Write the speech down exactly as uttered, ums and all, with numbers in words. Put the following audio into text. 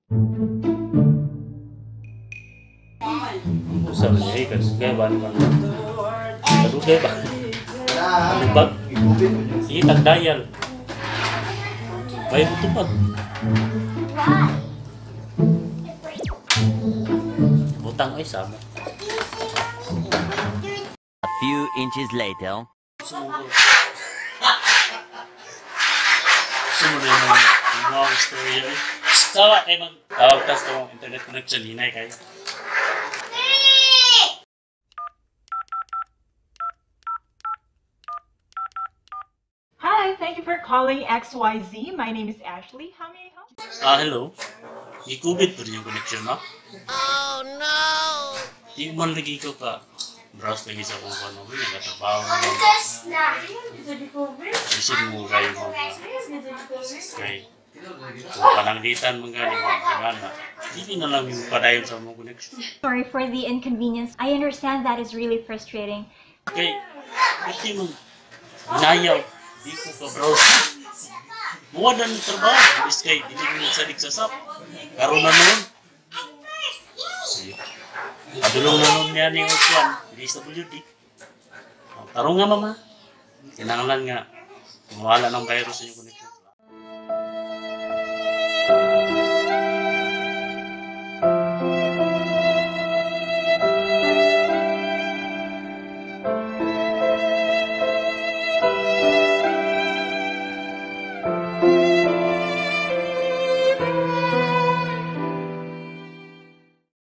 Usap niya ikan kaya ba naman? Kadugay ba? Alibag? Sige, tagdayal. May butupag. Butang ay sama. A few inches later. Sumunod. Sumunod yung long story yun. Sawa kayo mag-tawag tas itong internet connection. Hinay kayo. Hi, thank you for calling X Y Z. My name is Ashley. How may I help you? Ah, hello. I-COVID po rin yung connection, no? Oh no! Di man lagi ko ka. Browse lagi sa kung ano mo. Nagatabaw mo. Isip mo kayo mo. Okay. Kung pananglitan mo gani mo. Gimana? Hindi na lang yung padayon sa mga connection. Sorry for the inconvenience. I understand that is really frustrating. Okay. Kasi mo. Inayaw. Di ko ka browse. Muwadan ng trabaho. Ibis kay, hindi mo nagsalig sa S A P. Karoon na noon. Padulong na noon niya ni Oswan. D S W D. Tarong nga mama. Kinanglan nga. Mawala ng virus sa inyong connection.